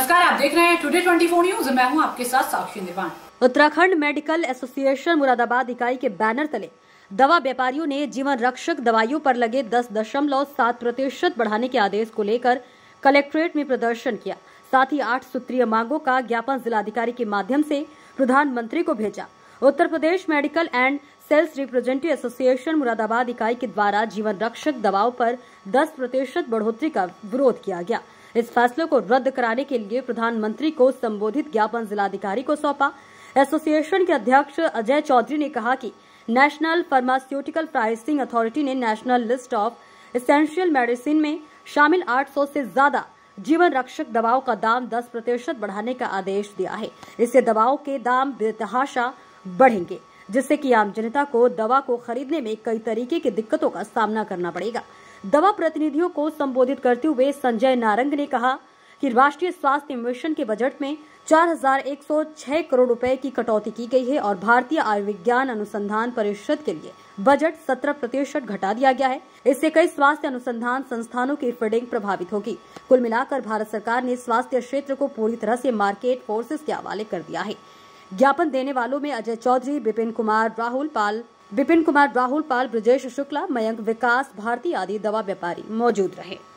नमस्कार, आप देख रहे हैं टुडे 24 न्यूज। मैं हूं आपके साथ साक्षी निर्वाण। उत्तराखंड मेडिकल एसोसिएशन मुरादाबाद इकाई के बैनर तले दवा व्यापारियों ने जीवन रक्षक दवाइयों पर लगे 10.7% बढ़ाने के आदेश को लेकर कलेक्ट्रेट में प्रदर्शन किया। साथ ही 8 सूत्रीय मांगों का ज्ञापन जिलाधिकारी के माध्यम से प्रधानमंत्री को भेजा। Uttar Pradesh medical and sales representative association Moradabad इकाई के द्वारा जीवन रक्षक दवाओं पर 10% बढ़ोतरी का विरोध किया गया। इस फैसले को रद्द कराने के लिए प्रधानमंत्री को संबोधित ज्ञापन जिलाधिकारी को सौंपा। एसोसिएशन के अध्यक्ष अजय चौधरी ने कहा कि नेशनल फार्मास्यूटिकल प्राइसिंग अथॉरिटी ने national list of essential medicine में शामिल 800 से ज्यादा जीवन रक्षक दवाओं का दाम 10% बढ़ाने का आदेश दिया है। इससे दवाओं के दाम बेतहाशा बढ़ेंगे, जिससे कि आम जनता को दवा को खरीदने में कई तरीके की दिक्कतों का सामना करना पड़ेगा। दवा प्रतिनिधियों को संबोधित करते हुए संजय नारंग ने कहा कि राष्ट्रीय स्वास्थ्य मिशन के बजट में 4106 करोड़ रुपए की कटौती की गई है और भारतीय आयुर्विज्ञान अनुसंधान परिषद के लिए बजट 17% घटा दिया गया है। इससे कई स्वास्थ्य अनुसंधान संस्थानों की फंडिंग प्रभावित होगी। कुल मिलाकर भारत सरकार ने स्वास्थ्य क्षेत्र को पूरी तरह से मार्केट फोर्सेस के हवाले कर दिया है। ज्ञापन देने वालों में अजय चौधरी, विपिन कुमार राहुल पाल, ब्रजेश शुक्ला, मयंक विकास भारती आदि दवा व्यापारी मौजूद रहे।